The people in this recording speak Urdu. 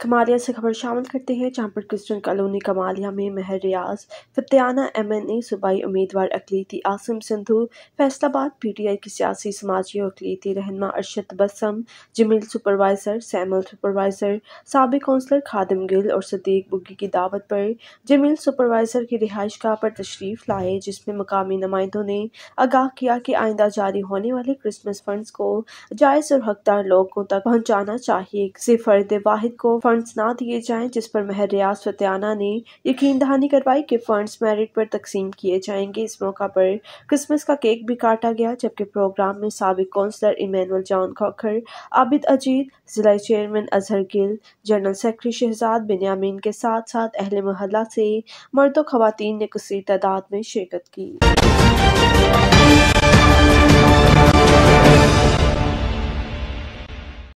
کمالیہ سے خبر شامل کرتے ہیں، جہاں پر کرسچن کالونی کمالیہ میں مہر ریاض فتیانہ MNA صوبائی امیدوار اقلیتی عاصم سندھو، فیصل آباد PTI کے سیاسی، سماجی اور اقلیتی رہنما ارشد تبسم، جمیل سپروائزر، سیمل سپروائزر، سابق کونسلر خادم گل اور صدیق بگی کی دعوت پر جمیل سپروائزر کی رہائش گاہ پر تشریف لائے، جس میں مقامی نمائندوں نے آگاہ کیا کہ آئندہ جاری ہونے والے کرسمس فنڈز کو جائز اور حقدار لوگوں تک پہنچانا چاہیے۔ کسی فرد واحد کو فنڈز نہ دیے جائیں، جس پر مہر ریاض فتیانہ نے یقین دہانی کروائی کہ فنڈز میرٹ پر تقسیم کیے جائیں گے۔ اس موقع پر کرسمس کا کیک بھی کاٹا گیا، جبکہ پروگرام میں سابق councillor Emmanuel John Khokhar, Abid Ajid, ضلعی chairman Azhar Gul, general secretary Shahzad Binyamin کے ساتھ ساتھ اہل محلہ سے مرد و خواتین نے کثیر تعداد میں شرکت کی۔